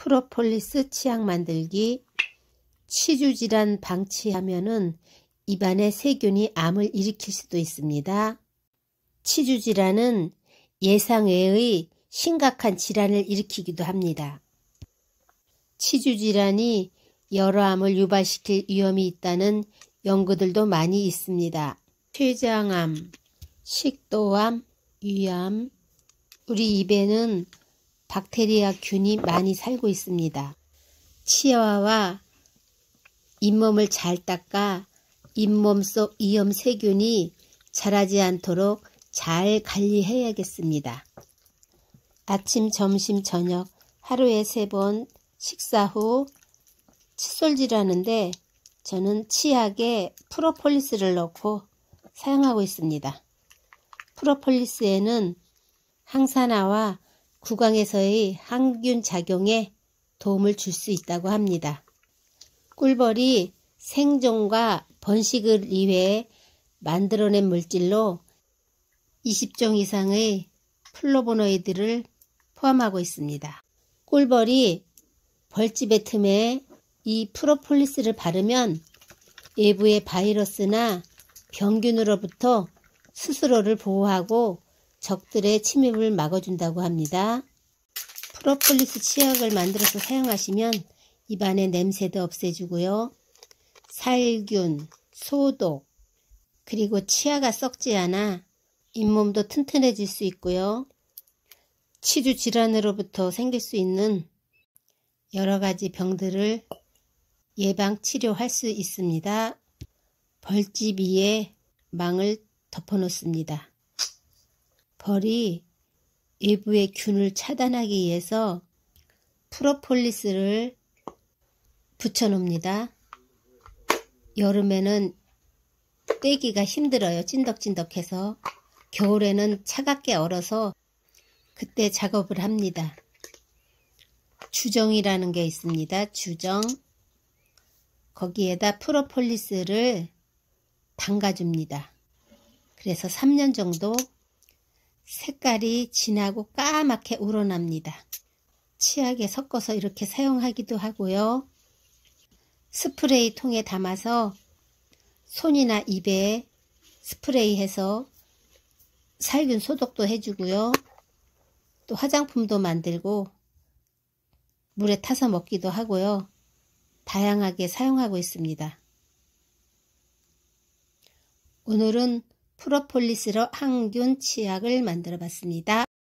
프로폴리스 치약 만들기. 치주질환 방치하면은 입안에 세균이 암을 일으킬 수도 있습니다. 치주질환은 예상외의 심각한 질환을 일으키기도 합니다. 치주질환이 여러 암을 유발시킬 위험이 있다는 연구들도 많이 있습니다. 췌장암, 식도암, 위암. 우리 입에는 박테리아균이 많이 살고 있습니다. 치아와 잇몸을 잘 닦아 잇몸 속 이염 세균이 자라지 않도록 잘 관리해야겠습니다. 아침, 점심, 저녁 하루에 3번 식사 후 칫솔질 하는데 저는 치약에 프로폴리스를 넣고 사용하고 있습니다. 프로폴리스에는 항산화와 구강에서의 항균 작용에 도움을 줄 수 있다고 합니다. 꿀벌이 생존과 번식을 위해 만들어낸 물질로 20종 이상의 플로보노이드를 포함하고 있습니다. 꿀벌이 벌집의 틈에 이 프로폴리스를 바르면 외부의 바이러스나 병균으로부터 스스로를 보호하고 적들의 침입을 막아준다고 합니다. 프로폴리스 치약을 만들어서 사용하시면 입안의 냄새도 없애주고요. 살균, 소독, 그리고 치아가 썩지 않아 잇몸도 튼튼해질 수 있고요. 치주 질환으로부터 생길 수 있는 여러 가지 병들을 예방 치료할 수 있습니다. 벌집 위에 망을 덮어 놓습니다. 벌이 외부의 균을 차단하기 위해서 프로폴리스를 붙여 놓습니다. 여름에는 떼기가 힘들어요. 찐덕찐덕해서. 겨울에는 차갑게 얼어서 그때 작업을 합니다. 주정이라는 게 있습니다. 주정. 거기에다 프로폴리스를 담가줍니다. 그래서 3년 정도 색깔이 진하고 까맣게 우러납니다. 치약에 섞어서 이렇게 사용하기도 하고요. 스프레이 통에 담아서 손이나 입에 스프레이해서 살균 소독도 해주고요. 또 화장품도 만들고 물에 타서 먹기도 하고요. 다양하게 사용하고 있습니다. 오늘은 프로폴리스로 항균 치약을 만들어 봤습니다.